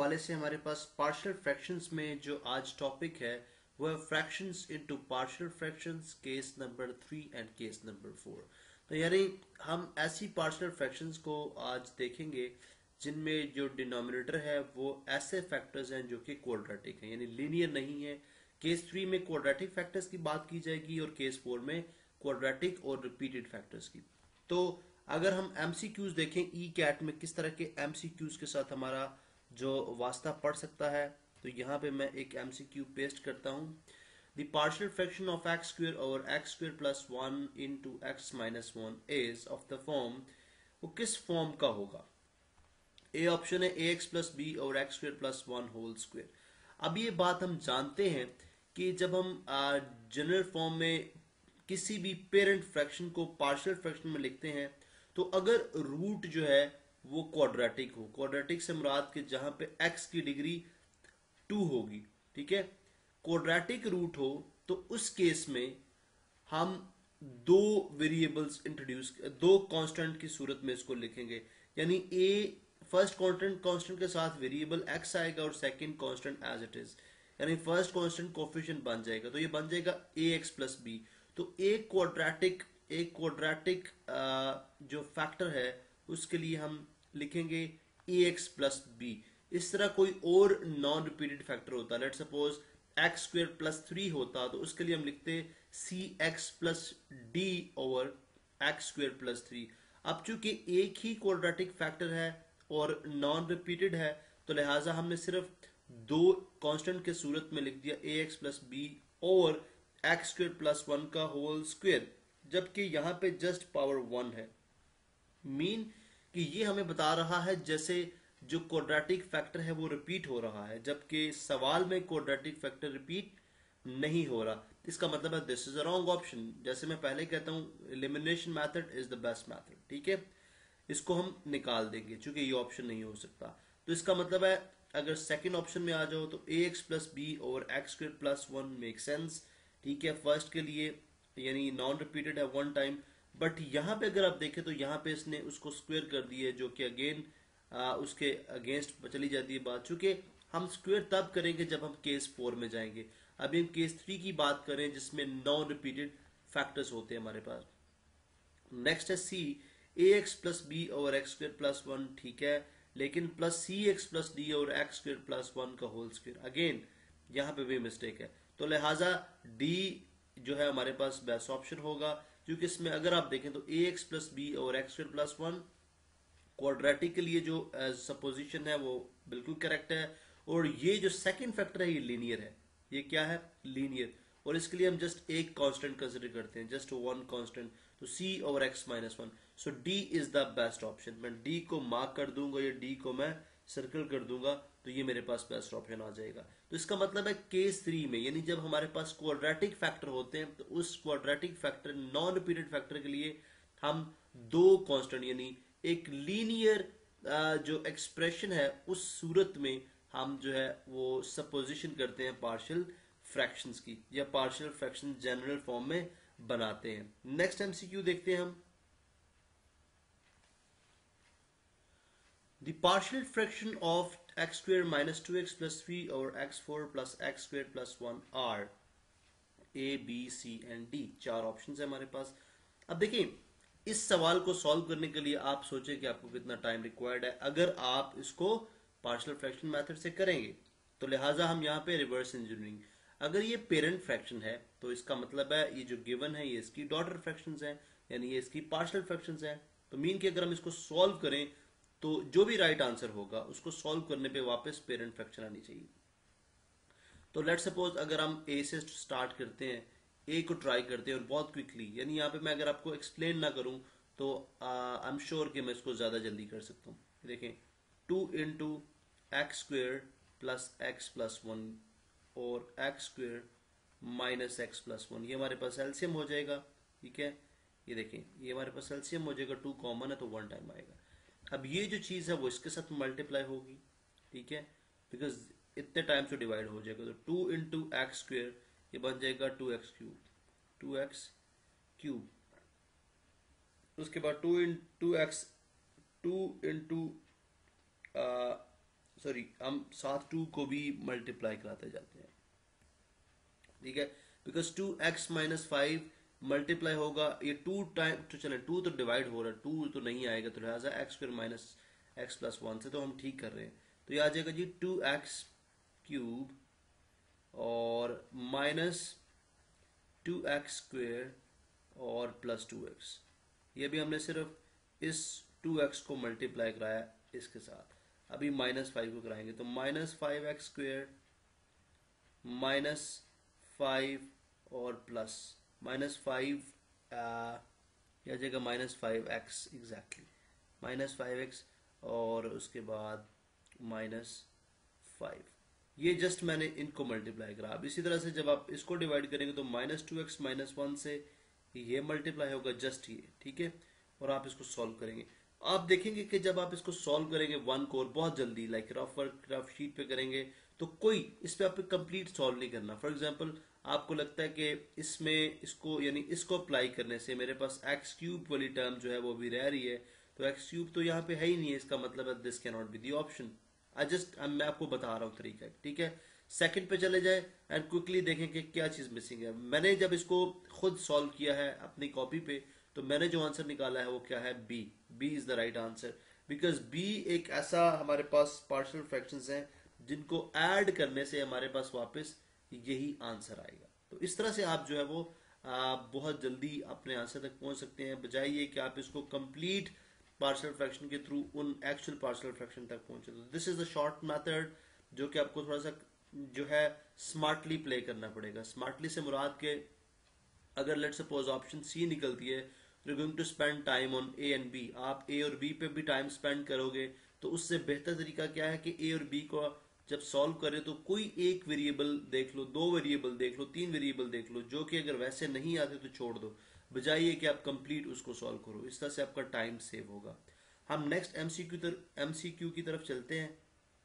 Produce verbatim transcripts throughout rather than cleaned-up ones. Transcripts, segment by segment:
हवाले से हमारे पास पार्शियल फ्रैक्शंस में जो आज टॉपिक है वो है fractions into partial fractions, case number three and case number four. तो यानी हम ऐसी पार्शियल फ्रैक्शंस को आज देखेंगे जिनमें जो डिनोमिनेटर है वो ऐसे फैक्टर्स हैं जो कि क्वाड्रेटिक हैं, यानी लीनियर नहीं है। केस थ्री में क्वाड्रेटिक फैक्टर्स की बात की जाएगी और केस फोर में क्वाड्रेटिक और रिपीटेड फैक्टर्स की। तो अगर हम एमसीक्यूज देखें ई कैट में किस तरह के एमसीक्यूज के साथ हमारा जो वास्ता पड़ सकता है, तो यहाँ पे मैं एक एमसीक्यू पेस्ट करता हूँ। The partial fraction of x square over x square plus one into x minus one is of the form, वो किस फॉर्म का होगा? ए ऑप्शन है ए एक्स प्लस बी और x square plus one whole square. अब ये बात हम जानते हैं कि जब हम जनरल फॉर्म में किसी भी पेरेंट फ्रैक्शन को पार्शियल फ्रैक्शन में लिखते हैं तो अगर रूट जो है वो क्वाड्रेटिक हो, क्वाड्रेटिक से मुराद के जहां पे x की डिग्री टू होगी, ठीक है, क्वाड्रेटिक रूट हो तो उस केस में हम दो वेरिएबल्स इंट्रोड्यूस, दो कांस्टेंट की सूरत में इसको लिखेंगे। यानी a फर्स्ट कांस्टेंट कांस्टेंट के साथ वेरिएबल x आएगा और second constant as it is, यानी फर्स्ट कांस्टेंट कोफिशिएंट बन जाएगा, तो ये बन जाएगा ax प्लस बी। तो एक क्वाड्रेटिक एक क्वाड्रेटिक जो फैक्टर है उसके लिए हम लिखेंगे ax प्लस बी। इस तरह कोई और नॉन रिपीटेड फैक्टर होता, let suppose x square plus three होता, तो उसके लिए हम लिखते c x plus d over x square plus three. अब चूंकि एक ही क्वाड्रेटिक फैक्टर है और नॉन रिपीटेड है तो लिहाजा हमने सिर्फ दो कांस्टेंट के सूरत में लिख दिया ए एक्स प्लस बी और एक्स स्क्वायर प्लस वन का होल स्क्वायर, जबकि यहाँ पे जस्ट पावर वन है। मीन कि ये हमें बता रहा है जैसे जो क्वाड्रेटिक फैक्टर है वो रिपीट हो रहा है, जबकि सवाल में क्वाड्रेटिक फैक्टर रिपीट नहीं हो रहा। इसका मतलब है this is a wrong option. जैसे मैं पहले कहता हूँ elimination method is the best method, ठीक है, इसको हम निकाल देंगे चूंकि ये ऑप्शन नहीं हो सकता। तो इसका मतलब है अगर सेकंड ऑप्शन में आ जाओ तो ए एक्स प्लस बी और x square plus one make sense, ठीक है, फर्स्ट के लिए यानी नॉन रिपीटेड है वन टाइम। बट यहाँ पे अगर आप देखें तो यहाँ पे इसने उसको स्क्वायर कर दिया है, जो कि अगेन उसके अगेंस्ट चली जाती है बात, चूंकि हम स्क्वायर तब करेंगे जब हम केस फोर में जाएंगे। अभी हम केस थ्री की बात करें जिसमें नॉन रिपीटेड फैक्टर्स होते हैं हमारे पास। नेक्स्ट है C a x plus b और एक्स स्क्वायर प्लस वन, ठीक है, लेकिन plus c x plus d और एक्स स्क्वायर प्लस वन का होल स्क्वायर, अगेन यहाँ पे भी मिस्टेक है। तो लिहाजा डी जो है हमारे पास बेस्ट ऑप्शन होगा, क्योंकि इसमें अगर आप देखें तो ए एक्स प्लस बी और x square plus one quadratic के लिए जो सपोजिशन है वो बिल्कुल करेक्ट है, और ये जो सेकंड फैक्टर है ये लीनियर है। ये क्या है? लीनियर। और इसके लिए हम जस्ट एक कांस्टेंट कंसिडर करते हैं, जस्ट वन कांस्टेंट, तो c over x minus one. So D is the best option. मैं डी को मार्क कर दूंगा, ये डी को मैं सर्कल कर दूंगा, तो ये मेरे पास बेस्ट ऑप्शन आ जाएगा। तो इसका मतलब है केस थ्री में, यानी जब हमारे पास क्वाड्रेटिक फैक्टर होते हैं तो उस quadratic factor non repeated factor के लिए हम दो कांस्टेंट यानी एक लीनियर जो एक्सप्रेशन है उस सूरत में हम जो है वो सपोजिशन करते हैं पार्शियल फ्रैक्शंस की, या पार्शियल फ्रैक्शन जनरल फॉर्म में बनाते हैं। नेक्स्ट एमसीक्यू देखते हैं हम। The partial fraction of x square minus two x plus three or x four plus x square plus one are A, B, C and D। चार options है हमारे पास। अब देखिए इस सवाल को सॉल्व करने के लिए आप सोचें कि आपको कितना टाइम रिक्वायर्ड है। अगर आप इसको पार्शियल फ्रैक्शन मेथड से करेंगे तो लिहाजा हम यहाँ पे रिवर्स इंजीनियरिंग, अगर ये पेरेंट फ्रैक्शन है तो इसका मतलब है ये जो गिवन है ये इसकी डॉटर फ्रैक्शंस हैं, यानी ये इसकी पार्शियल फ्रैक्शंस हैं। तो मीन कि अगर हम इसको सॉल्व करें तो जो भी राइट आंसर होगा उसको सॉल्व करने पे वापस पेरेंट फ्रैक्शन आनी चाहिए। तो लेट सपोज अगर हम ए से स्टार्ट करते हैं, ए को ट्राई करते हैं और बहुत क्विकली, यानी यहाँ पे मैं अगर आपको एक्सप्लेन ना करूं तो आई एम श्योर कि मैं इसको ज्यादा जल्दी कर सकता हूँ। देखें two into x square plus x plus one और x square minus x plus one, ये हमारे पास एलसीएम हो जाएगा, ठीक है। ये देखें ये हमारे पास एलसीएम हो जाएगा, टू कॉमन है तो वन टाइम आएगा। अब ये जो चीज है वो इसके साथ मल्टीप्लाई होगी, ठीक है, बिकॉज इतने टाइम से डिवाइड हो जाएगा। तो टू इंटू एक्स स्क्वेयर ये बन जाएगा two x cube, two x cube. उसके बाद two in two x two into sorry हम साथ टू को भी मल्टीप्लाई कराते जाते हैं, ठीक है, because two x minus five multiply होगा, ये टू टाइम तो चले टू तो डिवाइड हो रहा है, टू तो नहीं आएगा, तो लिहाजा x square minus x plus one से तो हम ठीक कर रहे हैं, तो ये आ जाएगा जी टू एक्स क्यूब और माइनस टू एक्स स्क्वेयर और प्लस टू एक्स। ये भी हमने सिर्फ इस टू एक्स को मल्टीप्लाई कराया इसके साथ, अभी माइनस फाइव को कराएंगे, तो minus five x square minus five और प्लस माइनस फाइव या जगह minus five x exactly minus five x और उसके बाद माइनस फाइव, ये जस्ट मैंने इनको मल्टीप्लाई करा। अब इसी तरह से जब आप इसको डिवाइड करेंगे तो minus two x minus one से ये मल्टीप्लाई होगा जस्ट ये, ठीक है, और आप इसको सॉल्व करेंगे। आप देखेंगे कि जब आप इसको सॉल्व करेंगे वन को और बहुत जल्दी like rough work rough sheet पे करेंगे तो कोई इस पे आपको कंप्लीट सॉल्व नहीं करना। फॉर एग्जांपल आपको लगता है कि इसमें इसको यानी इसको अप्लाई करने से मेरे पास एक्स क्यूब वाली टर्म जो है वो भी रह रही है, तो एक्स क्यूब तो यहाँ पे है ही नहीं है, इसका मतलब है this can not be the option. I just मैं आपको बता रहा हूँ तरीका, ठीक है। सेकंड पे चले जाए एंड क्विकली देखें कि क्या चीज मिसिंग है। मैंने जब इसको खुद सॉल्व किया है अपनी कॉपी पे तो मैंने जो आंसर निकाला है वो क्या है, B. B is the right answer because B एक ऐसा हमारे पास पार्शियल फ्रैक्शंस हैं जिनको ऐड करने से हमारे पास वापस यही आंसर आएगा। तो इस तरह से आप जो है वो आ, बहुत जल्दी अपने आंसर तक पहुंच सकते हैं, बजाय ये कि आप इसको कंप्लीट पार्शियल फ्रैक्शन के थ्रू उन एक्चुअल पार्शियल फ्रैक्शन तक पहुंचे। तो this is the short method जो कि आपको थोड़ा सा जो है स्मार्टली प्ले करना पड़ेगा। स्मार्टली से मुराद के अगर लेट सपोज ऑप्शन सी निकलती है you going to spend time on A and B, आप ए और बी पे भी टाइम स्पेंड करोगे, तो उससे बेहतर तरीका क्या है कि ए और बी को जब सॉल्व करें तो कोई एक वेरिएबल देख लो, दो वेरिएबल देख लो, तीन वेरिएबल देख लो, जो कि अगर वैसे नहीं आते तो छोड़ दो, बजाय ये कि आप कंप्लीट उसको सॉल्व करो। इस तरह से आपका टाइम सेव होगा। हम नेक्स्ट एमसीक्यू तरफ एमसीक्यू की तरफ चलते हैं।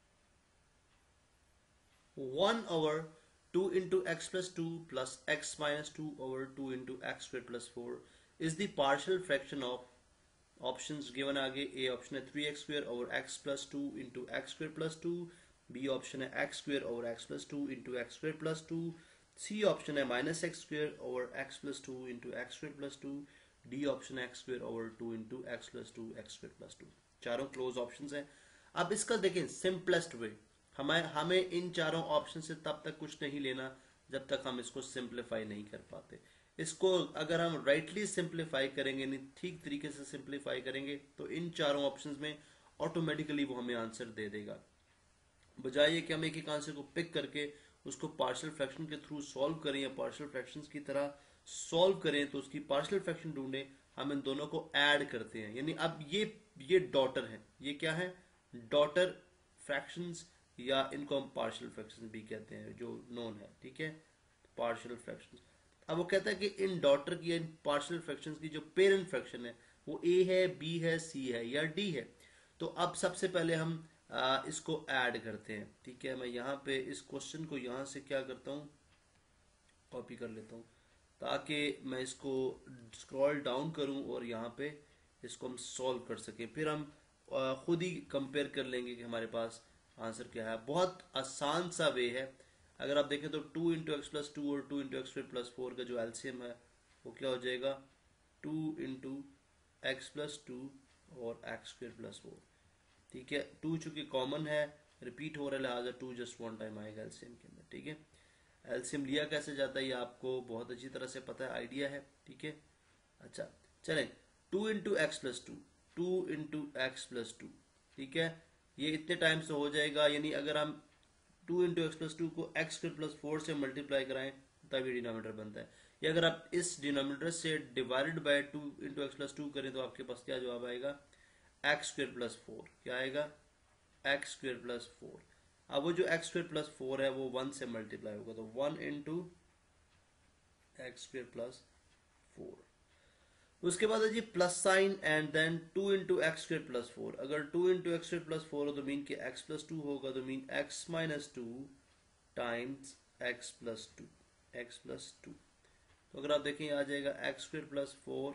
One over two into x plus two plus x minus two over two into x square plus four is the partial fraction of options given आगे। ए ऑप्शन है three x square over x plus two into x square plus two, B option है x square over x plus two into x square plus two, C option है minus x square over x plus two into x square plus two, D option है x square over two into x plus two x square plus two. चारों close options हैं। अब इसका देखें simplest way, हमें हमें इन चारों ऑप्शन से तब तक कुछ नहीं लेना जब तक हम इसको सिंप्लीफाई नहीं कर पाते। इसको अगर हम राइटली सिंप्लीफाई करेंगे, नहीं ठीक तरीके से सिंप्लीफाई करेंगे, तो इन चारों ऑप्शंस में ऑटोमेटिकली वो हमें आंसर दे देगा, बजाय ये कि हम एक एक आंसर को पिक करके उसको पार्शियल फ्रैक्शन के थ्रू सॉल्व करें या पार्शियल फ्रैक्शंस की तरह सॉल्व करें तो उसकी पार्शियल फ्रैक्शन ढूंढें। हम इन दोनों को ऐड करते हैं, यानी अब ये ये डॉटर है, ये क्या है, डॉटर फ्रैक्शंस, या इनको हम पार्शियल फ्रैक्शंस भी कहते हैं जो नोन है, ठीक है, पार्शियल फ्रैक्शंस। अब वो कहता है कि इन डॉटर की इन पार्शियल फ्रैक्शंस की जो पेरेंट फ्रैक्शन है वो ए है, बी है, सी है या डी है। तो अब सबसे पहले हम आ, इसको ऐड करते हैं, ठीक है। मैं यहाँ पे इस क्वेश्चन को यहाँ से क्या करता हूँ, कॉपी कर लेता हूँ ताकि मैं इसको स्क्रॉल डाउन करूँ और यहाँ पे इसको हम सॉल्व कर सकें। फिर हम आ, खुद ही कंपेयर कर लेंगे कि हमारे पास आंसर क्या है। बहुत आसान सा वे है। अगर आप देखें तो two into x plus two और two into x square plus four का जो एलसीएम है वो क्या हो जाएगा, two into x plus two और एक्स स्क्वायर प्लस फोर, ठीक है। टू चूंकि कॉमन है, रिपीट हो रहा है, लिहाजा टू जस्ट वन टाइम आएगा एलसीएम के अंदर, ठीक है। एलसीएम लिया कैसे जाता है ये आपको बहुत अच्छी तरह से पता है, आइडिया है, ठीक है। अच्छा चलें, two into x plus two, two into x plus two, ठीक है, ये इतने टाइम से हो जाएगा। यानी अगर हम two into x plus two को एक्स स्क्वायर प्लस फोर से मल्टीप्लाई कराएं तभी डिनोमिनेटर बनता है। या अगर आप इस डिनोमिनेटर से divided by two into x plus two करें तो आपके पास क्या जवाब आएगा, एक्स स्क्वायर प्लस फोर। क्या आएगा, एक्स स्क्वायर प्लस फोर। अब वो जो एक्स स्क्वायर प्लस फोर है वो वन से मल्टीप्लाई होगा, तो one into x square plus four. उसके बाद है जी plus sign and then two into x square plus four. अगर two into x square plus four हो तो मीन कि एक्स प्लस टू होगा, तो mean x minus two times x plus two, x plus two. तो अगर आप देखें आ जाएगा एक्स स्क्वायर प्लस फोर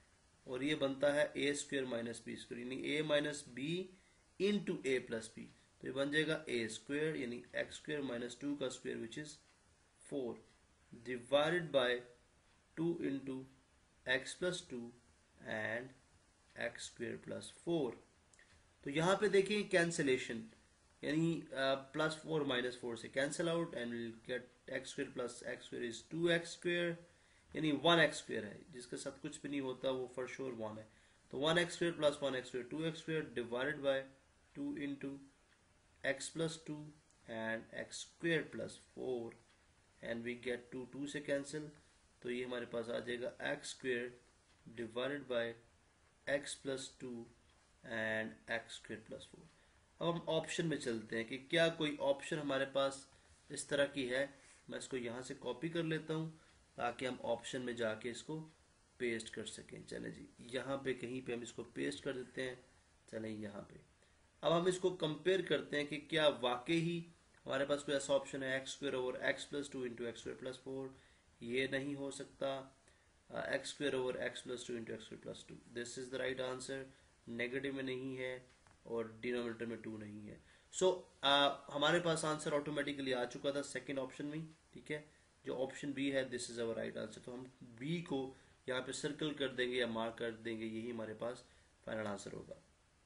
और ये बनता है a square minus b square, यानी a minus b into a plus b. तो ये बन जाएगा ए स्क्वेयर यानी एक्स स्क्वेयर माइनस टू का square which is four divided by two into x plus two and x square plus four. तो यहाँ पे देखिए कैंसिलेशन यानी प्लस फोर माइनस फोर से cancel out and will get x square plus x square is two x square यानी one x square है जिसके साथ कुछ भी नहीं होता वो फॉर श्योर वन है। तो one x square plus one x square two x square divided by two into x plus two and x square plus four and we get two two से कैंसिल। तो ये हमारे पास आ जाएगा x square divided by x plus two and x square plus four. अब हम option में चलते हैं कि क्या कोई ऑप्शन हमारे पास इस तरह की है। मैं इसको यहाँ से कॉपी कर लेता हूँ ताकि हम ऑप्शन में जाके इसको पेस्ट कर सकें। चलें जी, यहाँ पे कहीं पे हम इसको पेस्ट कर देते हैं। चलें यहाँ पे अब हम इसको कंपेयर करते हैं कि क्या वाकई ही हमारे पास कोई ऐसा ऑप्शन है x square over x plus two into x square plus four. ये नहीं हो सकता। X square over x plus two into x square plus two, this is the right answer. Negative में नहीं है और डिनोमिनेटर में टू नहीं है। सो so, uh, हमारे पास आंसर ऑटोमेटिकली आ चुका था सेकंड ऑप्शन में। ठीक है, जो ऑप्शन बी है this is our right answer. तो हम बी को यहाँ पे सर्कल कर देंगे या मार्क कर देंगे, यही हमारे पास फाइनल आंसर होगा।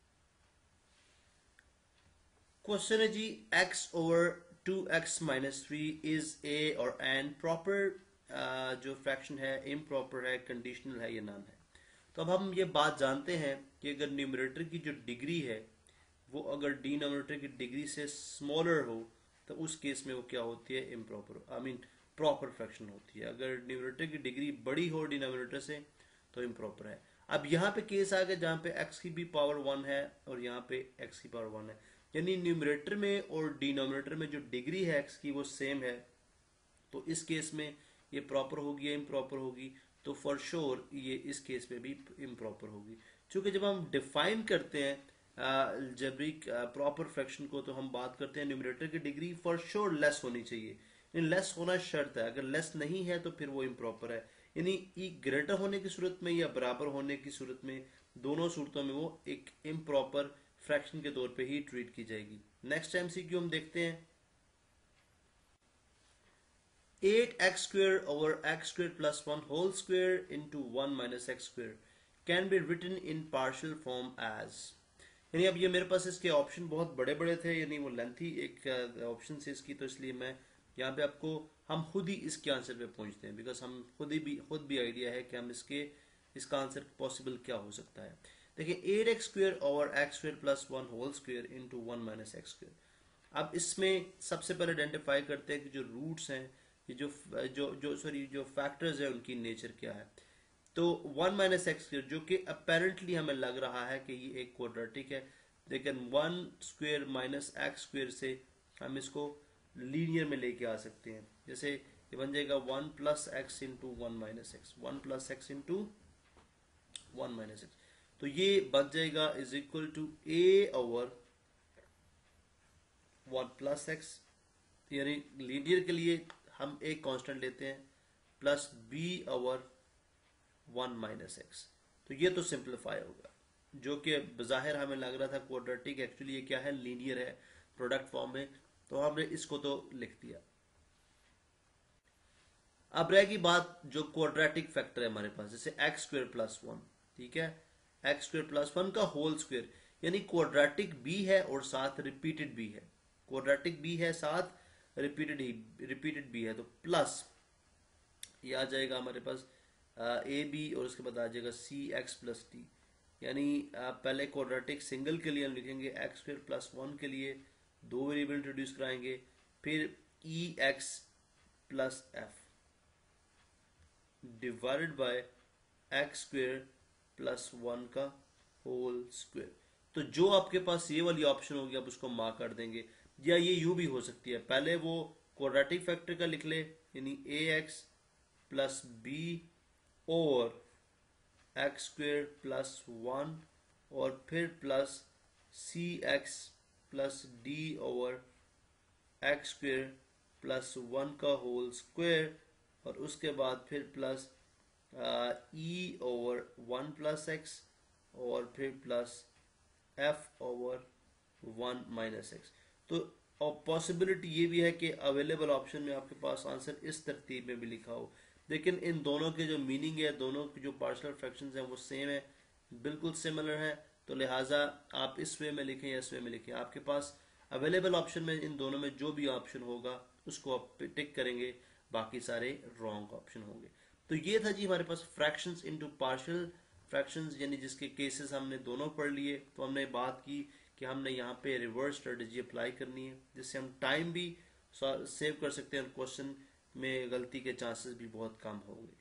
क्वेश्चन है जी, x over two x minus three is a और एन प्रॉपर जो फ्रैक्शन है, इम्प्रॉपर है, कंडीशनल है या नॉन है। तो अब हम ये बात जानते हैं कि अगर न्यूमरेटर की जो डिग्री है वो अगर डिनोमिनेटर की डिग्री से स्मॉलर हो तो उस केस में वो क्या होती है, improper I mean proper fraction होती है। अगर न्यूमरेटर की डिग्री बड़ी हो डिनोमिनेटर से तो इम्प्रॉपर है। अब यहाँ पे केस आ गया जहाँ पे x की भी पावर वन है और यहाँ पे x की पावर वन है, यानी न्यूमरेटर में और डिनोमिनेटर में जो डिग्री है x की वो सेम है। तो इस केस में ये प्रॉपर होगी या इम्प्रॉपर होगी, तो फॉर श्योर ये इस केस में भी इम्प्रॉपर होगी। क्योंकि जब हम डिफाइन करते हैं अलजेब्रिक प्रॉपर फ्रैक्शन को तो हम बात करते हैं न्यूमरेटर की डिग्री फॉर श्योर लेस होनी चाहिए, यानी लेस होना शर्त है। अगर लेस नहीं है तो फिर वो इम्प्रॉपर है, यानी ई ग्रेटर होने की सूरत में या बराबर होने की सूरत में, दोनों सूरतों में वो एक इम्प्रॉपर फ्रैक्शन के तौर पे ही ट्रीट की जाएगी। नेक्स्ट एमसीक्यू हम देखते हैं, eight x square over x square plus one whole square into one minus x square can be written in partial form as. यानी अब ये मेरे पास इसके ऑप्शन बहुत बड़े बड़े थे, यानी वो लेंथी एक ऑप्शन से इसकी, तो इसलिए मैं यहाँ पे आपको हम खुद ही इसके आंसर पे पहुंचते हैं, बिकॉज हम खुद ही भी खुद भी आइडिया है कि हम इसके इसका आंसर पॉसिबल क्या हो सकता है। देखिए eight x square over x square plus one whole square into one minus x square. अब इसमें सबसे पहले आइडेंटिफाई करते हैं कि जो रूट्स हैं, ये जो जो जो सॉरी जो फैक्टर्स है उनकी नेचर क्या है। तो वन माइनस एक्स स्क्वेयर जो कि अपेरेंटली हमें लग रहा है कि ये एक क्वाड्रेटिक है, लेकिन one square minus x square से हम इसको लीनियर में लेके आ सकते हैं। जैसे ये बन जाएगा one plus x into one minus x, one plus x into one minus x, तो ये बन जाएगा is equal to a over one plus x, यानी लीनियर के लिए हम एक कांस्टेंट लेते हैं, plus b over one minus x. तो ये तो सिंप्लीफाई होगा, जो कि बज़ाहिर हमें लग रहा था क्वाड्रेटिक, एक्चुअली ये क्या है, लीनियर है प्रोडक्ट फॉर्म में, तो हमने इसको तो लिख दिया। अब रहेगी बात जो क्वाड्रेटिक फैक्टर है हमारे पास, जैसे एक्स स्क्वेयर प्लस वन, ठीक है, एक्स स्क्वेयर प्लस वन का होल स्क्वेयर, यानी क्वाड्रेटिक भी है और साथ रिपीटेड भी है, क्वाड्रेटिक भी है साथ रिपीटेड ही रिपीटेड भी है, तो प्लस ये आ जाएगा हमारे पास ए बी और उसके बाद आ जाएगा सी एक्स प्लस टी। यानी पहले क्वाड्रेटिक सिंगल के लिए हम लिखेंगे एक्स स्क्वेयर प्लस वन के लिए दो वेरिएबल इंट्रोड्यूस कराएंगे, फिर e x plus f divided by x square plus one का होल स्क्वेयर। तो जो आपके पास ये वाली ऑप्शन होगी आप उसको मार्क कर देंगे, या ये यू भी हो सकती है, पहले वो क्वाड्रेटिक फैक्टर का लिख ले यानी ए एक्स प्लस बी और एक्स स्क्वेयर प्लस वन और फिर plus c x plus d over x square plus one का होल स्क्वेयर, और उसके बाद फिर plus e over one plus x और फिर plus f over one minus x. तो और पॉसिबिलिटी ये भी है कि अवेलेबल ऑप्शन में आपके पास आंसर इस तरतीब में भी लिखा हो, लेकिन इन दोनों के जो मीनिंग है, दोनों की जो पार्शियल फ्रैक्शंस हैं वो सेम है, बिल्कुल सिमिलर है। तो लिहाजा आप इस वे में लिखें या इस वे में लिखें, आपके पास अवेलेबल ऑप्शन में इन दोनों में जो भी ऑप्शन होगा उसको आप टिक करेंगे, बाकी सारे रॉन्ग ऑप्शन होंगे। तो ये था जी हमारे पास फ्रैक्शंस इनटू पार्शियल फ्रैक्शंस, यानी जिसके केसेस हमने दोनों पढ़ लिए। तो हमने बात की कि हमने यहाँ पे रिवर्स स्ट्रेटजी अप्लाई करनी है, जिससे हम टाइम भी सेव कर सकते हैं और क्वेश्चन में गलती के चांसेस भी बहुत कम होंगे।